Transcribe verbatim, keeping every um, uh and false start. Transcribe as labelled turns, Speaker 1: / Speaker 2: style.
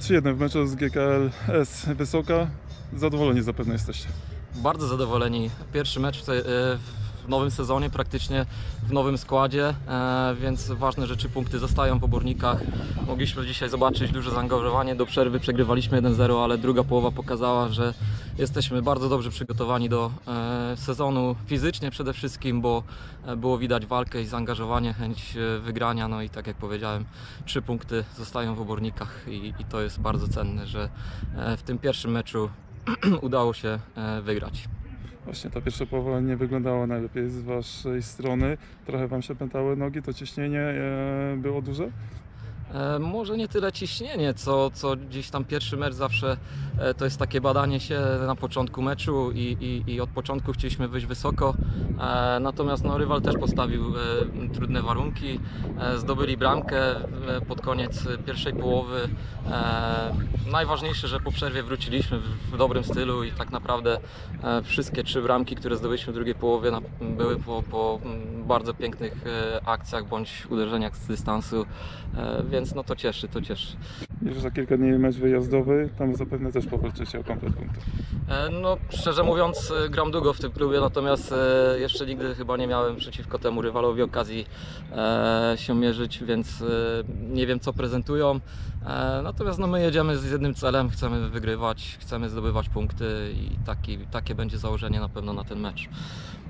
Speaker 1: trzy jeden w meczu z G K L S Wysoka. Zadowoleni zapewne jesteście.
Speaker 2: Bardzo zadowoleni. Pierwszy mecz w, te, w nowym sezonie, praktycznie w nowym składzie, więc ważne, że trzy punkty zostają w Obornikach. Mogliśmy dzisiaj zobaczyć duże zaangażowanie. Do przerwy przegrywaliśmy jeden zero, ale druga połowa pokazała, że jesteśmy bardzo dobrze przygotowani do sezonu fizycznie przede wszystkim, bo było widać walkę i zaangażowanie, chęć wygrania. No i tak jak powiedziałem, trzy punkty zostają w Obornikach i, i to jest bardzo cenne, że w tym pierwszym meczu udało się wygrać.
Speaker 1: Właśnie ta pierwsza połowa nie wyglądała najlepiej z waszej strony. Trochę wam się pętały nogi, to ciśnienie e, było duże?
Speaker 2: E, może nie tyle ciśnienie, co, co gdzieś tam pierwszy mecz zawsze e, to jest takie badanie się na początku meczu i, i, i od początku chcieliśmy wyjść wysoko, e, natomiast no, rywal też postawił e, trudne warunki, e, zdobyli bramkę e, pod koniec pierwszej połowy. E, najważniejsze, że po przerwie wróciliśmy w, w dobrym stylu i tak naprawdę e, wszystkie trzy bramki, które zdobyliśmy w drugiej połowie na, były po, po bardzo pięknych e, akcjach bądź uderzeniach z dystansu, e, więc no to cieszy, to cieszy.
Speaker 1: Już za kilka dni mecz wyjazdowy, tam zapewne też powalczycie o komplet punktów.
Speaker 2: E, no szczerze mówiąc e, gram długo w tym klubie, natomiast e, jeszcze nigdy chyba nie miałem przeciwko temu rywalowi okazji e, się mierzyć, więc e, nie wiem co prezentują. E, natomiast no, my jedziemy z jednym celem, chcemy wygrywać, chcemy zdobywać punkty i taki, takie będzie założenie na pewno na ten mecz.